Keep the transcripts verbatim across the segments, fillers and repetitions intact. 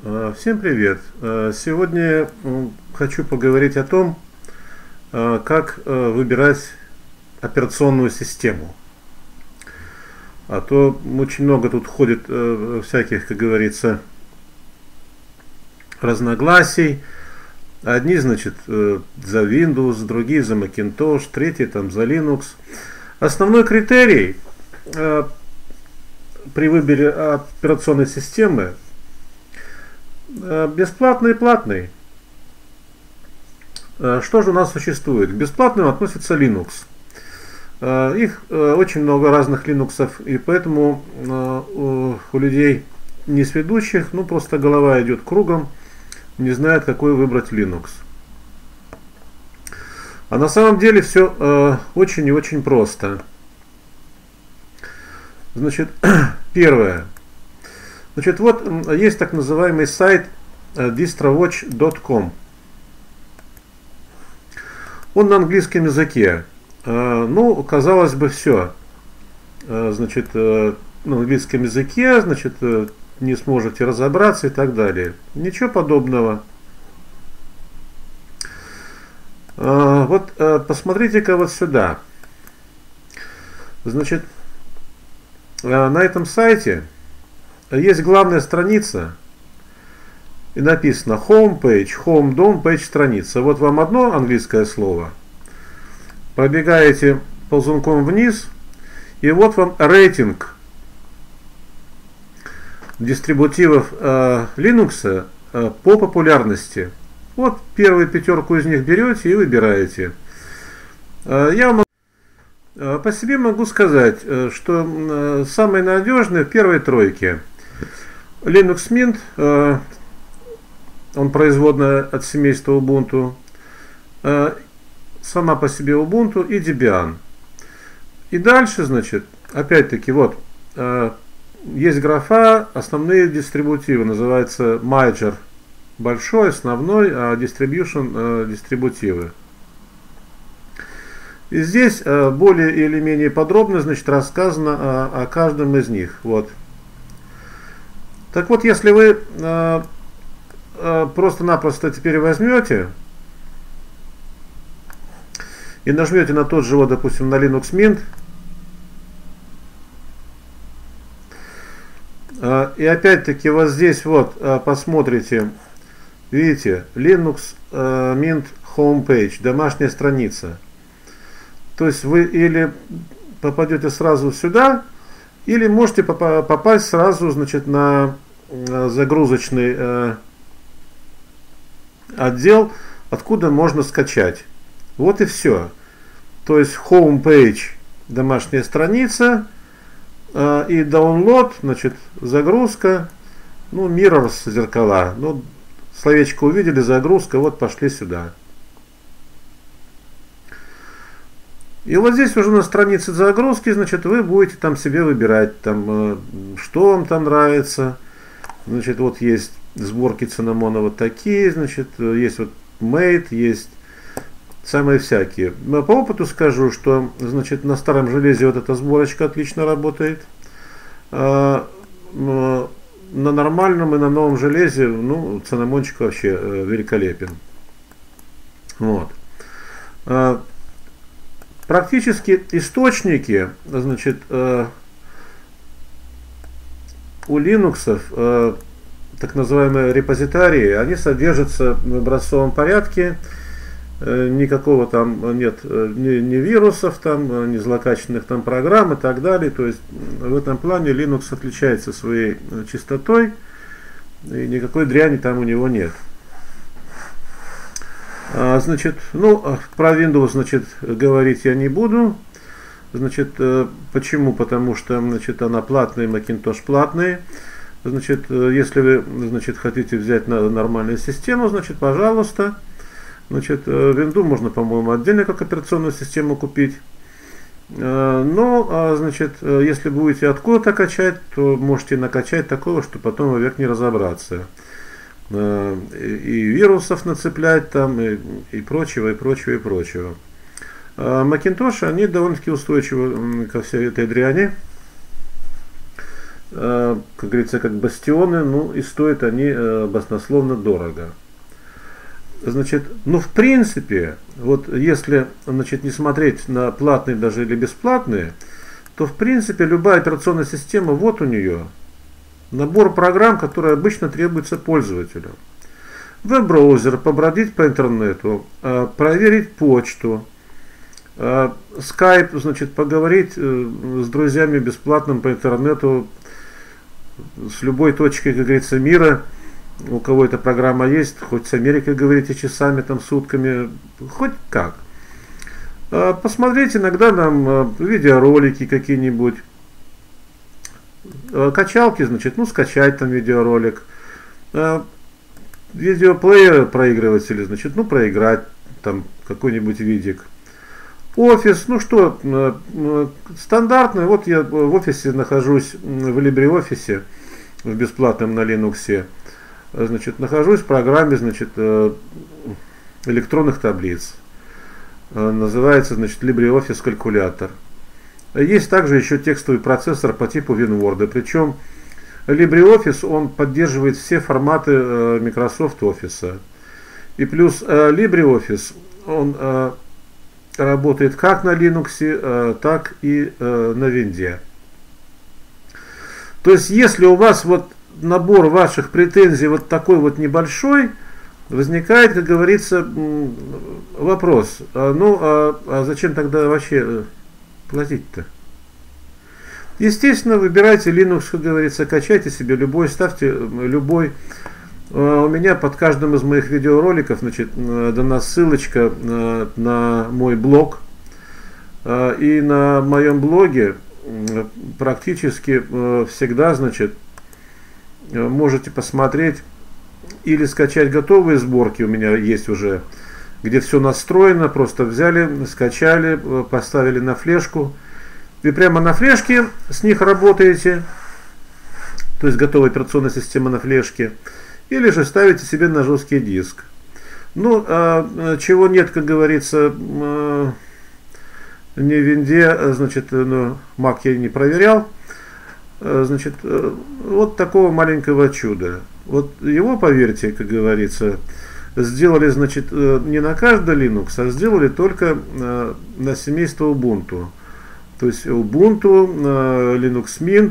Э, Всем привет! Э, Сегодня м, хочу поговорить о том, э, как э, выбирать операционную систему. А то очень много тут ходит э, всяких, как говорится, разногласий. Одни, значит, э, за Windows, другие за Macintosh, третьи там за Linux. Основной критерий э, при выборе операционной системы бесплатный и платный. Что же у нас существует? К бесплатным относится Linux. Их очень много разных Linux, и поэтому у людей несведущих, ну просто голова идет кругом, не знает, какой выбрать Linux. А на самом деле все очень и очень просто. Значит, первое. Значит, вот есть так называемый сайт distro-watch точка ком. Он на английском языке. Ну, казалось бы, все. Значит, на английском языке, значит, не сможете разобраться и так далее. Ничего подобного. Вот посмотрите-ка вот сюда. Значит, на этом сайте есть главная страница, и написано Home Page, Home, Dom, Page, страница. Вот вам одно английское слово. Пробегаете ползунком вниз, и вот вам рейтинг дистрибутивов э, Linux э, по популярности. Вот первую пятерку из них берете и выбираете. Э, я вам э, по себе могу сказать, э, что э, самые надежные в первой тройке. Linux Mint, э, он производная от семейства Ubuntu, э, сама по себе Ubuntu и Debian. И дальше, значит, опять-таки, вот, э, есть графа, основные дистрибутивы, называется Major, большой, основной, а Distribution, э, дистрибутивы. И здесь э, более или менее подробно, значит, рассказано о, о каждом из них, вот. Так вот, если вы э, э, просто-напросто теперь возьмете и нажмете на тот же, вот, допустим, на Linux Mint, э, и опять-таки вот здесь вот э, посмотрите, видите, Linux э, Mint Homepage, домашняя страница. То есть вы или попадете сразу сюда, или можете попасть сразу, значит, на загрузочный э, отдел, откуда можно скачать. Вот и все. То есть Homepage, домашняя страница, э, и download, значит, загрузка, ну, mirrors, зеркала. Ну, словечко увидели, загрузка, вот пошли сюда. И вот здесь уже на странице загрузки, значит, вы будете там себе выбирать, там, что вам там нравится. Значит, вот есть сборки цинамона вот такие, значит, есть вот Mate, есть самые всякие. Но по опыту скажу, что, значит, на старом железе вот эта сборочка отлично работает. А на нормальном и на новом железе, ну, цинамончик вообще великолепен. Вот. Практически источники, значит, э, у Linux, э, так называемые репозитарии, они содержатся в образцовом порядке, э, никакого там нет э, ни, ни вирусов, там, ни злокачественных там программ и так далее. То есть в этом плане Linux отличается своей чистотой, и никакой дряни там у него нет. Значит, ну, про Windows, значит, говорить я не буду. Значит, почему? Потому что, значит, она платная, Macintosh платный. Значит, если вы, значит, хотите взять на нормальную систему, значит, пожалуйста. Значит, Windows можно, по-моему, отдельно как операционную систему купить. Но, значит, если будете откуда-то качать, то можете накачать такого, что потом вовек не разобраться. И вирусов нацеплять там, и, и прочего, и прочего, и прочего. Macintosh, они довольно-таки устойчивы ко всей этой дряни. как говорится, как бастионы, ну и стоят они баснословно дорого. Значит, ну в принципе, вот если, значит, не смотреть на платные даже или бесплатные, то в принципе любая операционная система, вот у нее набор программ, которые обычно требуются пользователю. Веб-браузер, побродить по интернету, проверить почту, скайп, значит, поговорить с друзьями бесплатным по интернету, с любой точки, как говорится, мира, у кого эта программа есть, хоть с Америкой говорите часами, там, сутками, хоть как. Посмотреть иногда нам видеоролики какие-нибудь, качалки, значит, ну, скачать там видеоролик, видеоплеер, проигрыватели, значит, ну, проиграть там какой-нибудь видик. Офис, ну что, стандартный, вот я в офисе нахожусь, в LibreOffice, в бесплатном на Linux, значит, нахожусь в программе, значит, электронных таблиц, называется, значит, LibreOffice калькулятор. Есть также еще текстовый процессор по типу WinWord, причем LibreOffice, он поддерживает все форматы Microsoft Office. И плюс LibreOffice, он работает как на Linux, так и на Винде. То есть, если у вас вот набор ваших претензий вот такой вот небольшой, возникает, как говорится, вопрос, а, ну, а, а зачем тогда вообще платить-то? Естественно, выбирайте Linux, как говорится, качайте себе любой, ставьте любой. У меня под каждым из моих видеороликов, значит, дана ссылочка на мой блог. И на моем блоге практически всегда, значит, можете посмотреть или скачать готовые сборки, у меня есть уже, где все настроено, просто взяли, скачали, поставили на флешку. И прямо на флешке с них работаете, то есть готовая операционная система на флешке. Или же ставите себе на жесткий диск. Ну, а, чего нет, как говорится, а, не в винде, значит, ну, Mac я не проверял. А, значит, вот такого маленького чуда. Вот его, поверьте, как говорится, сделали, значит, не на каждый Linux, а сделали только а, на семейство Ubuntu. То есть Ubuntu, а, Linux Mint,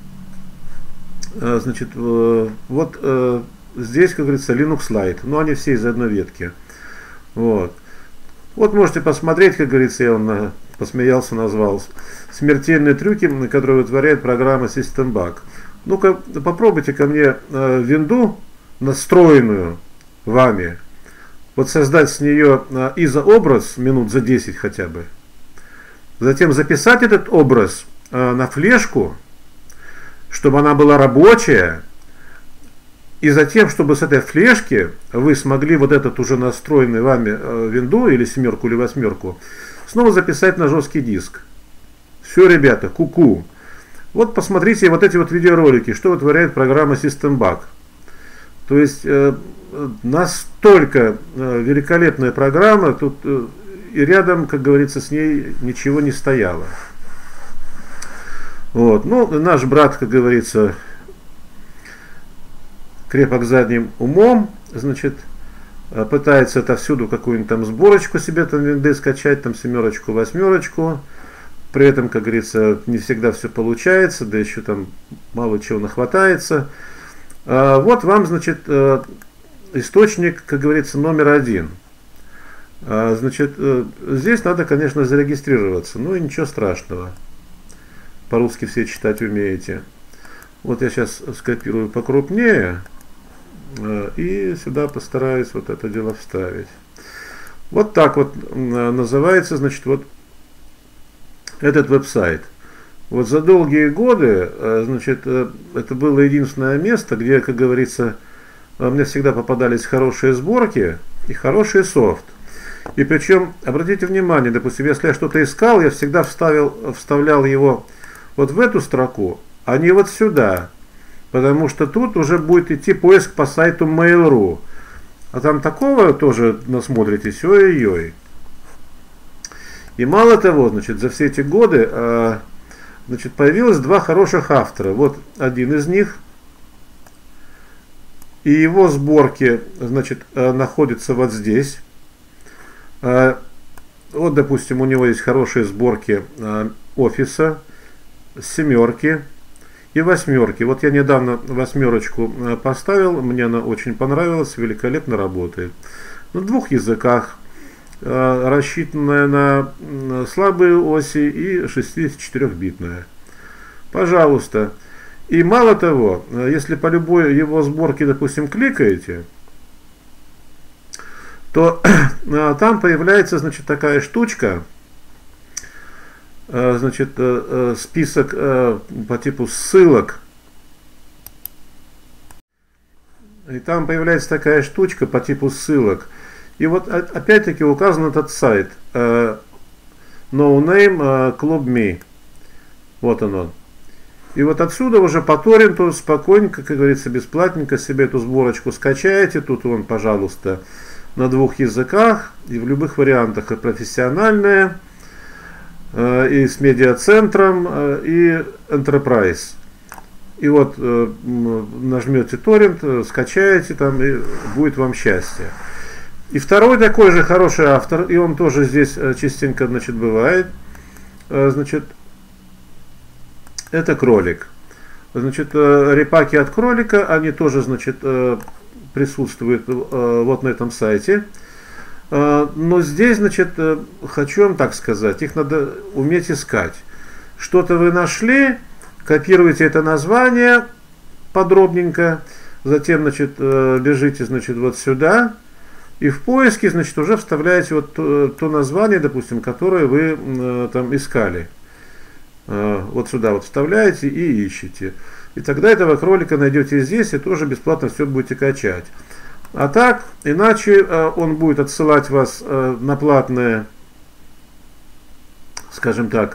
а, значит, а, вот... А, здесь, как говорится, Linux Lite, но они все из одной ветки. Вот. Вот можете посмотреть, как говорится, я он посмеялся, назвал смертельные трюки, которые вытворяет программа SystemBug. Ну-ка, попробуйте ко мне э, винду, настроенную вами, вот создать с нее э, изообраз минут за десять хотя бы. Затем записать этот образ э, на флешку, чтобы она была рабочая. И затем, чтобы с этой флешки вы смогли вот этот уже настроенный вами винду или семерку или восьмерку снова записать на жесткий диск. Все, ребята, ку-ку. Вот посмотрите вот эти вот видеоролики, что вытворяет программа SystemBug. То есть э, настолько э, великолепная программа, тут э, и рядом, как говорится, с ней ничего не стояло. Вот. Ну, наш брат, как говорится, крепок задним умом, значит, пытается отовсюду какую-нибудь там сборочку себе там винды скачать, там семерочку, восьмерочку. При этом, как говорится, не всегда все получается, да еще там мало чего нахватается. А вот вам, значит, источник, как говорится, номер один. А, значит, здесь надо, конечно, зарегистрироваться, но и ничего страшного. По-русски все читать умеете. Вот я сейчас скопирую покрупнее и сюда постараюсь вот это дело вставить. Вот так вот называется, значит, вот этот веб-сайт. Вот за долгие годы, значит, это было единственное место, где, как говорится, мне всегда попадались хорошие сборки и хороший софт. И причем, обратите внимание, допустим, если я что-то искал, я всегда вставил, вставлял его вот в эту строку, а не вот сюда. Потому что тут уже будет идти поиск по сайту Mail точка ру. А там такого тоже насмотритесь, ой-ой-ой. И мало того, значит, за все эти годы э, Значит, появилось два хороших автора. Вот один из них. И его сборки, значит, находятся вот здесь. Вот, допустим, у него есть хорошие сборки офиса, семерки и восьмерки. Вот я недавно восьмерочку поставил, мне она очень понравилась, великолепно работает. На двух языках, рассчитанная на слабые оси и шестидесятичетырёхбитная. Пожалуйста. И мало того, если по любой его сборке, допустим, кликаете, то там появляется, значит, такая штучка, значит, список по типу ссылок. И там появляется такая штучка по типу ссылок. И вот опять-таки указан этот сайт No Name Club Me. Вот он он. И вот отсюда уже по торренту спокойненько, как говорится, бесплатненько себе эту сборочку скачаете. Тут он, пожалуйста, на двух языках и в любых вариантах, и профессиональная, и с медиацентром, и Enterprise. И вот нажмете торрент, скачаете там, и будет вам счастье. И второй такой же хороший автор, и он тоже здесь частенько, значит, бывает, значит, это кролик. Значит, репаки от кролика, они тоже, значит, присутствуют вот на этом сайте. Но здесь, значит, хочу вам так сказать, их надо уметь искать. Что-то вы нашли, копируете это название подробненько, затем, значит, бежите, значит, вот сюда, и в поиске, значит, уже вставляете вот то, то название, допустим, которое вы там искали. Вот сюда вот вставляете и ищете. И тогда этого кролика найдете здесь, и тоже бесплатно все будете качать. А так, иначе он будет отсылать вас на платное, скажем так,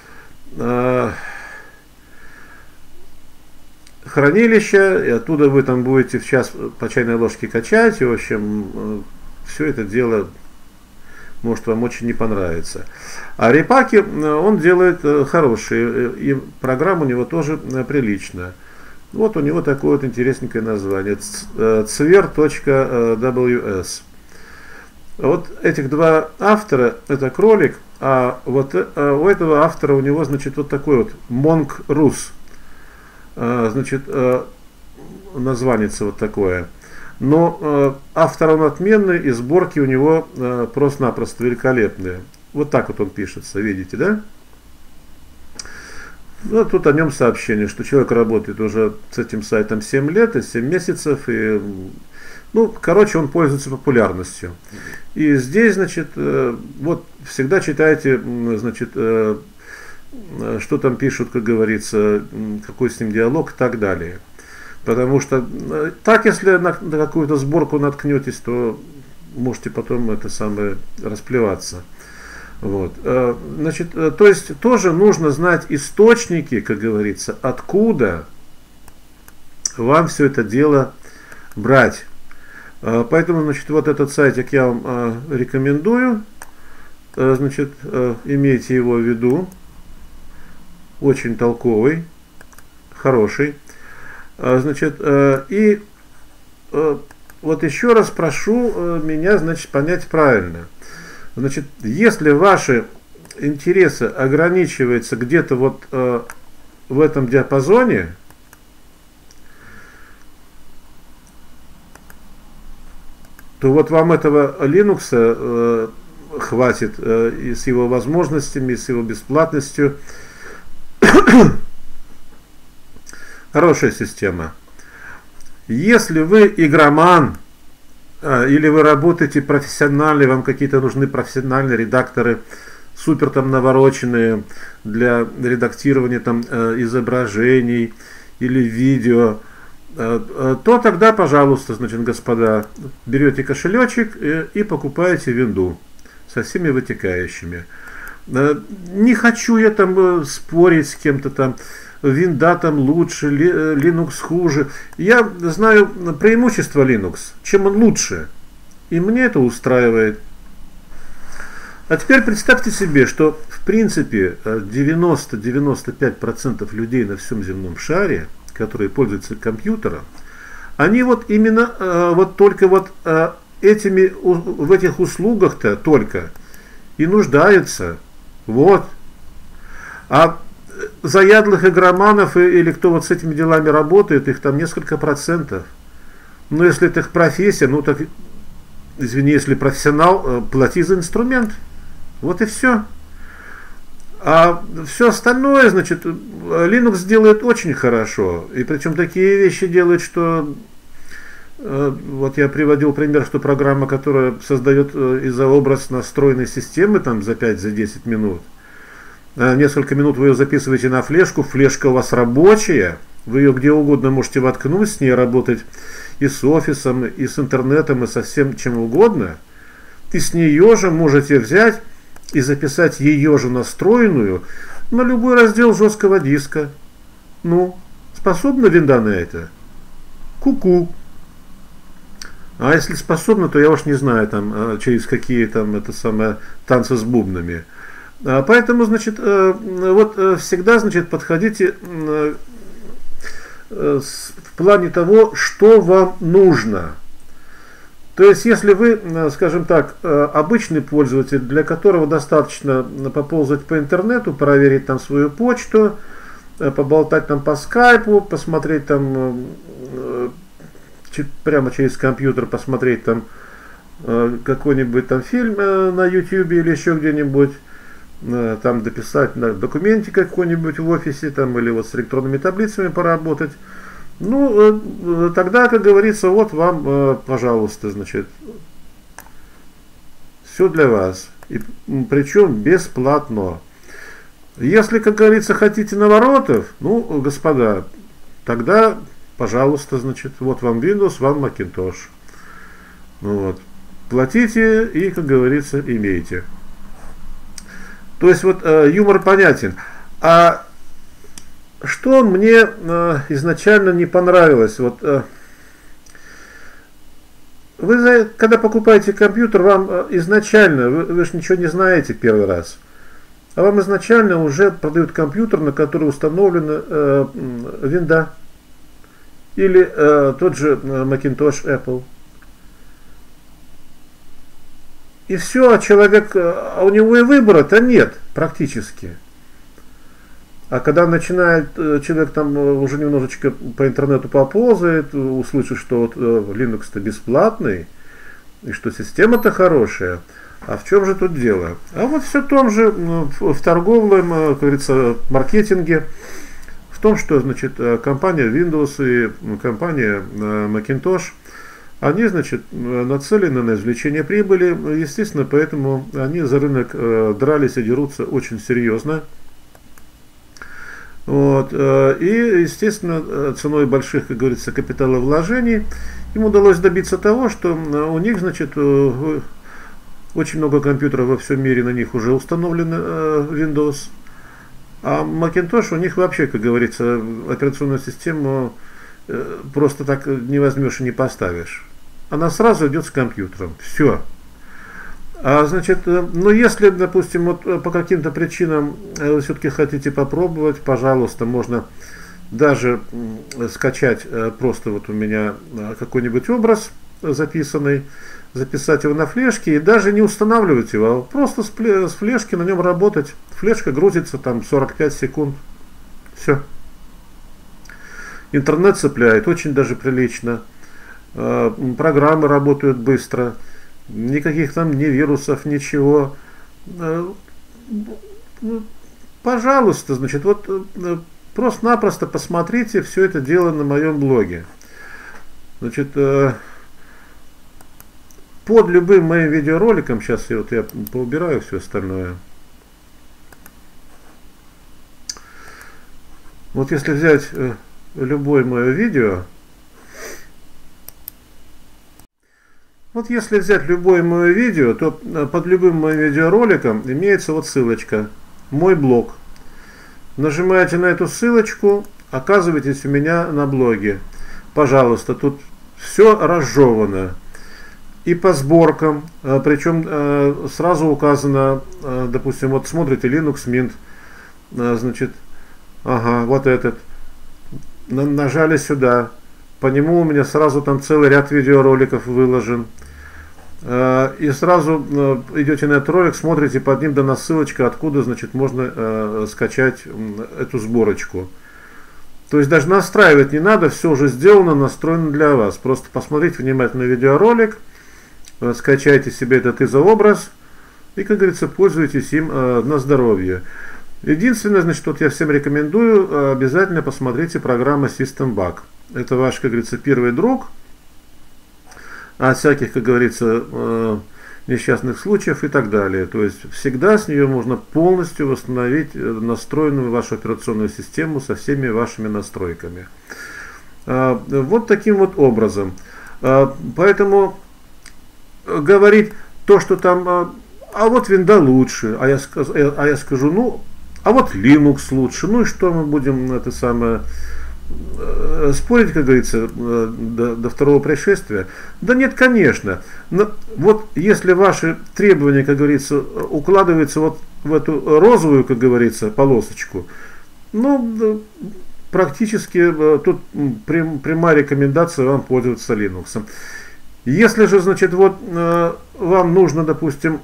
хранилище, и оттуда вы там будете в час по чайной ложке качать, и, в общем, все это дело может вам очень не понравится. А репаки он делает хорошие, и программа у него тоже приличная. Вот у него такое вот интересненькое название, цвер точка дабл ю эс. Вот этих два автора, это кролик, а вот у этого автора у него, значит, вот такой вот Monk Rus. Значит, название вот такое. Но э, автор он отменный, и сборки у него э, просто-напросто великолепные. Вот так вот он пишется, видите, да? Ну, тут о нем сообщение, что человек работает уже с этим сайтом семь лет и семь месяцев, и, ну, короче, он пользуется популярностью. И здесь, значит, э, вот всегда читайте, значит, э, что там пишут, как говорится, какой с ним диалог и так далее. Потому что так, если на, на какую-то сборку наткнетесь, то можете потом это самое расплеваться. Вот. Значит, то есть тоже нужно знать источники, как говорится, откуда вам все это дело брать. Поэтому, значит, вот этот сайтик я вам рекомендую. Значит, имейте его в виду. Очень толковый, хороший. Значит, и вот еще раз прошу меня, значит, понять правильно. Значит, если ваши интересы ограничиваются где-то вот в этом диапазоне, то вот вам этого Linux хватит и с его возможностями, и с его бесплатностью. Хорошая система. Если вы игроман, или вы работаете профессионально, вам какие-то нужны профессиональные редакторы, супер там навороченные для редактирования там изображений или видео, то тогда, пожалуйста, значит, господа, берете кошелечек и, и покупаете винду со всеми вытекающими. Не хочу я там спорить с кем-то там, винда там лучше, Linux хуже. Я знаю преимущество Linux, чем он лучше. И мне это устраивает. А теперь представьте себе, что в принципе девяносто-девяносто пять процентов людей на всем земном шаре, которые пользуются компьютером, они вот именно вот только вот этими, в этих услугах-то только и нуждаются. Вот. А заядлых игроманов или кто вот с этими делами работает, их там несколько процентов. Но если это их профессия, ну так, извини, если профессионал, плати за инструмент. Вот и все. А все остальное, значит, Linux делает очень хорошо. И причем такие вещи делает, что... Вот я приводил пример, что программа, которая создает изообраз настроенной системы там, за пять-десять минут, несколько минут вы ее записываете на флешку, флешка у вас рабочая, вы ее где угодно можете воткнуть, с ней работать и с офисом, и с интернетом, и со всем чем угодно. И с нее же можете взять и записать ее же настроенную на любой раздел жесткого диска. Ну, способна винда на это? Ку-ку. А если способна, то я уж не знаю, там, через какие там это самое танцы с бубнами. Поэтому, значит, вот всегда, значит, подходите в плане того, что вам нужно. То есть, если вы, скажем так, обычный пользователь, для которого достаточно поползать по интернету, проверить там свою почту, поболтать там по скайпу, посмотреть там прямо через компьютер, посмотреть там какой-нибудь там фильм на YouTube или еще где-нибудь, там дописать на документе какой-нибудь в офисе там, или вот с электронными таблицами поработать. Ну, тогда, как говорится, вот вам, пожалуйста, значит, все для вас. И причем бесплатно. Если, как говорится, хотите наворотов, ну, господа, тогда, пожалуйста, значит, вот вам Windows, вам Macintosh. Ну, вот. Платите и, как говорится, имейте. То есть, вот, юмор понятен. А что мне э, изначально не понравилось? Вот, э, вы, когда покупаете компьютер, вам э, изначально, вы, вы же ничего не знаете первый раз, а вам изначально уже продают компьютер, на который установлена э, винда или э, тот же Macintosh Apple. И все, а человек, а у него и выбора-то нет практически. А когда начинает человек там уже немножечко по интернету поползает, услышит, что вот Linux-то бесплатный, и что система-то хорошая, а в чем же тут дело? А вот все в том же, в торговом, как говорится, маркетинге, в том, что, значит, компания Windows и компания Macintosh, они, значит, нацелены на извлечение прибыли, естественно, поэтому они за рынок дрались и дерутся очень серьезно. Вот, и, естественно, ценой больших, как говорится, капиталовложений им удалось добиться того, что у них, значит, очень много компьютеров во всем мире, на них уже установлен Windows, а Macintosh у них вообще, как говорится, операционную систему просто так не возьмешь и не поставишь. Она сразу идет с компьютером. Все. А, значит, ну если, допустим, вот по каким-то причинам вы все-таки хотите попробовать, пожалуйста, можно даже скачать просто вот у меня какой-нибудь образ записанный, записать его на флешке и даже не устанавливать его, а просто с флешки на нем работать. Флешка грузится там сорок пять секунд. Все. Интернет цепляет очень даже прилично. Программы работают быстро. Никаких там ни вирусов, ничего. Пожалуйста, значит, вот просто-напросто посмотрите все это дело на моем блоге. Значит, под любым моим видеороликом, сейчас я, вот я поубираю все остальное. Вот если взять любое мое видео, вот если взять любое мое видео, то под любым моим видеороликом имеется вот ссылочка, мой блог. Нажимаете на эту ссылочку, оказываетесь у меня на блоге. Пожалуйста, тут все разжевано. и по сборкам, причем сразу указано, допустим, вот смотрите Linux Mint, значит, ага, вот этот, нажали сюда, по нему у меня сразу там целый ряд видеороликов выложен. И сразу идете на этот ролик, смотрите, под ним дана ссылочка, откуда, значит, можно скачать эту сборочку. То есть даже настраивать не надо, все уже сделано, настроено для вас. Просто посмотрите внимательно видеоролик, скачайте себе этот изообраз и, как говорится, пользуйтесь им на здоровье. Единственное, значит, вот я всем рекомендую, обязательно посмотрите программу SystemBug. Это ваш, как говорится, первый друг от всяких, как говорится, несчастных случаев и так далее. То есть всегда с нее можно полностью восстановить настроенную вашу операционную систему со всеми вашими настройками. Вот таким вот образом. Поэтому говорить то, что там, а вот винда лучше, а я скажу, а я скажу, ну, а вот Linux лучше, ну и что мы будем это самое спорить, как говорится, до, до второго пришествия? Да нет, конечно. Но вот если ваши требования, как говорится, укладываются вот в эту розовую, как говорится, полосочку, ну, практически тут прямая рекомендация вам пользоваться Linux. Если же, значит, вот вам нужно, допустим,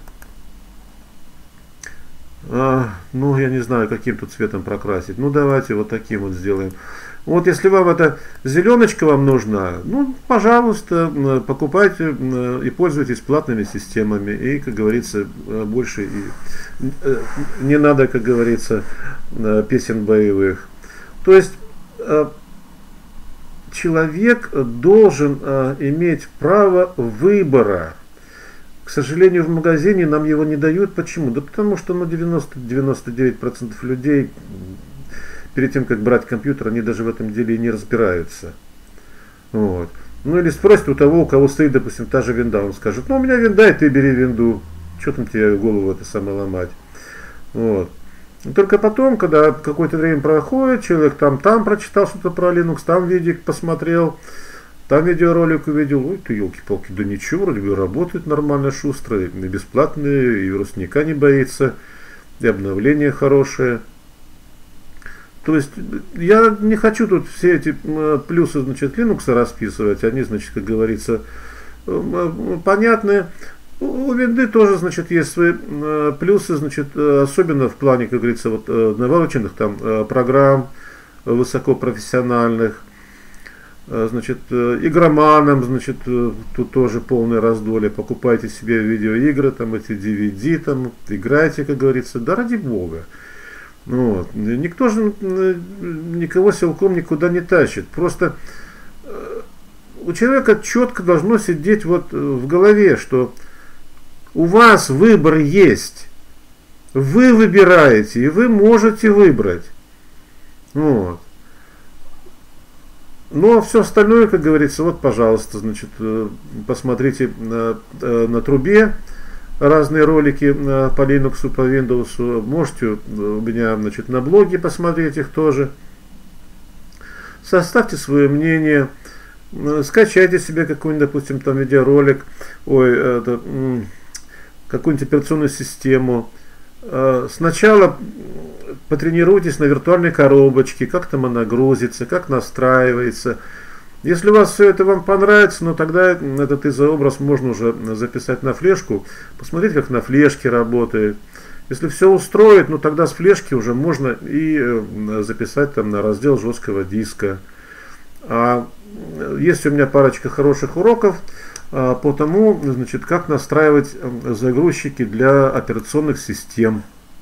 ну, я не знаю, каким тут цветом прокрасить, ну, давайте вот таким вот сделаем. Вот если вам эта зеленочка вам нужна, ну, пожалуйста, покупайте и пользуйтесь платными системами. И, как говорится, больше и не надо, как говорится, песен боевых. То есть человек должен иметь право выбора. К сожалению, в магазине нам его не дают. Почему? Да потому что ну, девяносто-девяносто девять процентов людей перед тем, как брать компьютер, они даже в этом деле и не разбираются. Вот. Ну или спросите у того, у кого стоит, допустим, та же винда, он скажет, ну у меня винда, и ты бери винду. Что там тебе голову это самое ломать? Вот. И только потом, когда какое-то время проходит, человек там, там прочитал что-то про Linux, там видик посмотрел, там видеоролик увидел, ой, ты елки-палки, да ничего, вроде бы работает нормально, шустро, и бесплатные, и вирусника не боится, и обновление хорошее. То есть я не хочу тут все эти плюсы, значит, Linux расписывать, они, значит, как говорится, понятны. У винды тоже, значит, есть свои плюсы, значит, особенно в плане, как говорится, вот навороченных там программ высокопрофессиональных. Значит, игроманам, значит, тут тоже полное раздолье. Покупайте себе видеоигры, там эти ди ви ди, там, играйте, как говорится, да ради бога. Вот. Никто же никого силком никуда не тащит. Просто у человека четко должно сидеть вот в голове, что у вас выбор есть. Вы выбираете, и вы можете выбрать. Вот. Ну а все остальное, как говорится, вот, пожалуйста, значит, посмотрите на, на трубе разные ролики по Linux, по Windows. Можете у меня, значит, на блоге посмотреть их тоже. Составьте свое мнение, скачайте себе какой-нибудь, допустим, там видеоролик, ой, это, какую-нибудь операционную систему. Сначала потренируйтесь на виртуальной коробочке, как там она грузится, как настраивается. Если у вас все это вам понравится, ну тогда этот изообраз можно уже записать на флешку, посмотреть, как на флешке работает. Если все устроит, ну тогда с флешки уже можно и записать там на раздел жесткого диска. А есть у меня парочка хороших уроков по тому, значит, как настраивать загрузчики для операционных систем.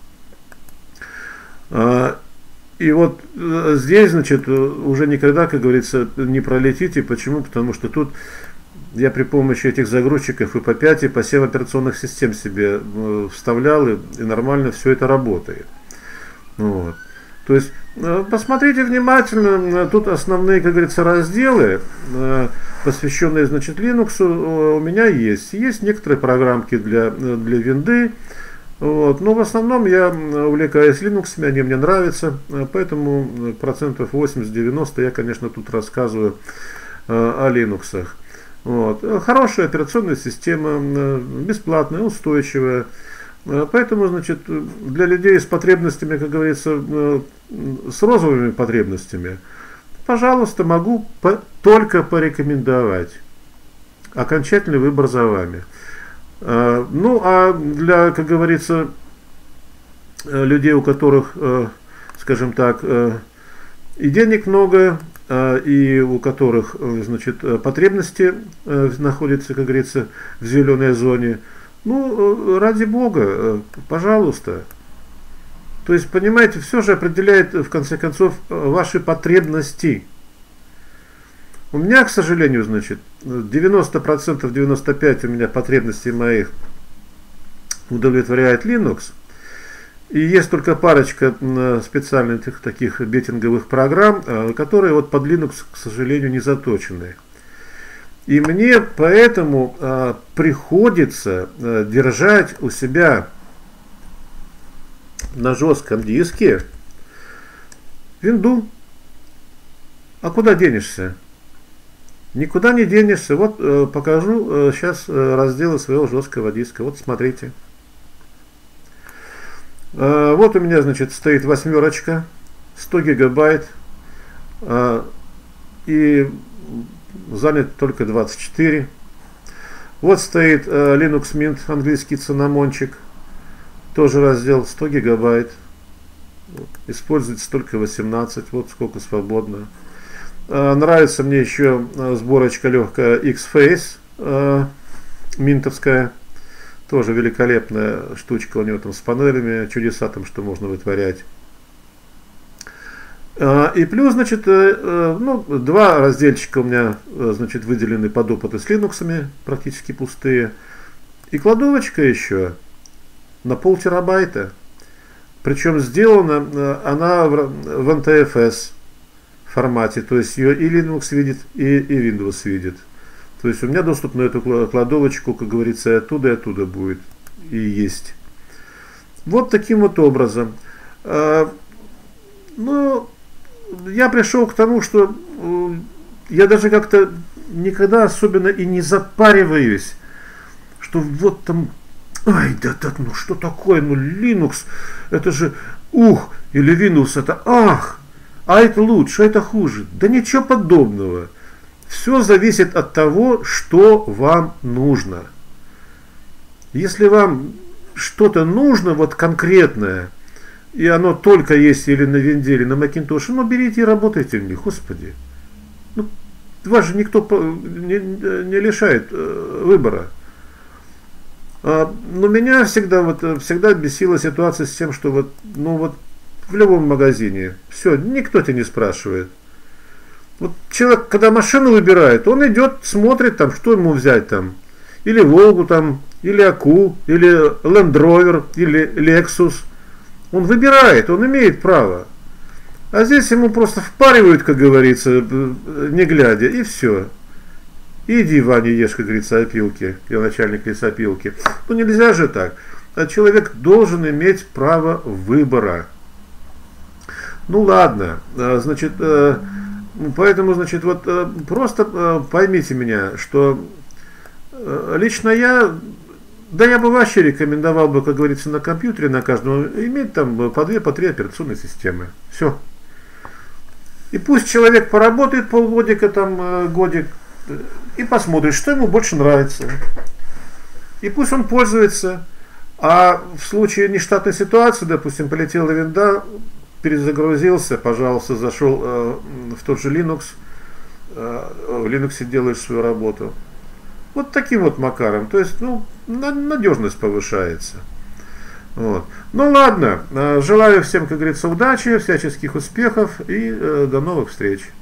И вот здесь, значит, уже никогда, как говорится, не пролетите. Почему? Потому что тут я при помощи этих загрузчиков и по пять, и по семь операционных систем себе вставлял, и, и нормально все это работает. Вот. То есть посмотрите внимательно, тут основные, как говорится, разделы, посвященные, значит, Linux, у меня есть. Есть некоторые программки для, для винды. Вот. Но в основном я увлекаюсь Linux, они мне нравятся, поэтому процентов восемьдесят-девяносто я, конечно, тут рассказываю о Linux. Вот. Хорошая операционная система, бесплатная, устойчивая. Поэтому, значит, для людей с потребностями, как говорится, с розовыми потребностями, пожалуйста, могу по только порекомендовать. Окончательный выбор за вами. Ну, а для, как говорится, людей, у которых, скажем так, и денег много, и у которых, значит, потребности находятся, как говорится, в зеленой зоне, ну, ради Бога, пожалуйста. То есть, понимаете, все же определяет, в конце концов, ваши потребности. У меня, к сожалению, значит, девяносто процентов, девяносто пять процентов у меня потребностей моих удовлетворяет Linux. И есть только парочка специальных таких беттинговых программ, которые вот под Linux, к сожалению, не заточены. И мне поэтому а, приходится а, держать у себя на жестком диске винду. А куда денешься? Никуда не денешься. Вот э, покажу э, сейчас э, разделы своего жесткого диска. Вот смотрите. Э, вот у меня, значит, стоит восьмерочка, сто гигабайт. Э, и занят только двадцать четыре. Вот стоит э, Linux Mint, английский цинамончик. Тоже раздел сто гигабайт. Вот. Используется только восемнадцать. Вот сколько свободно. Э, нравится мне еще э, сборочка легкая X-Face э, минтовская. Тоже великолепная штучка у него там с панелями. Чудеса там, что можно вытворять. И плюс, значит, ну, два разделчика у меня, значит, выделены под опыты с Linux, практически пустые. И кладовочка еще на пол терабайта. Причем сделана она в эн ти эф эс формате. То есть ее и Linux видит, и, и Windows видит. То есть у меня доступ на эту кладовочку, как говорится, и оттуда, и оттуда будет. И есть. Вот таким вот образом. Ну, я пришел к тому, что э, я даже как-то никогда особенно и не запариваюсь, что вот там, ай, да, да, ну что такое, ну Linux, это же ух, или Windows это ах, а это лучше, а это хуже. Да ничего подобного. Все зависит от того, что вам нужно. Если вам что-то нужно, вот конкретное, и оно только есть или на винде, или на Macintosh, ну берите и работайте в них, господи. Ну, вас же никто не, не лишает э, выбора. А, но меня всегда, вот, всегда бесила ситуация с тем, что вот, ну, вот в любом магазине, все, никто тебя не спрашивает. Вот человек, когда машину выбирает, он идет, смотрит, там, что ему взять там. Или Волгу, там, или Аку, или Land Rover, или Lexus. Он выбирает, он имеет право. А здесь ему просто впаривают, как говорится, не глядя, и все. Иди, Ваня, ешь, как говорится, опилки. Я начальник лесопилки. Ну нельзя же так. А человек должен иметь право выбора. Ну ладно, значит, поэтому, значит, вот просто поймите меня, что лично я... Да я бы вообще рекомендовал бы, как говорится, на компьютере, на каждом, иметь там по две, по три операционные системы. Все. И пусть человек поработает полгодика, там, годик, и посмотрит, что ему больше нравится. И пусть он пользуется. А в случае нештатной ситуации, допустим, полетела винда, перезагрузился, пожалуйста, зашел э, в тот же Linux, э, в Linux делаешь свою работу. Вот таким вот макаром. То есть, ну, надежность повышается. Вот. Ну ладно, желаю всем, как говорится, удачи, всяческих успехов и э, до новых встреч.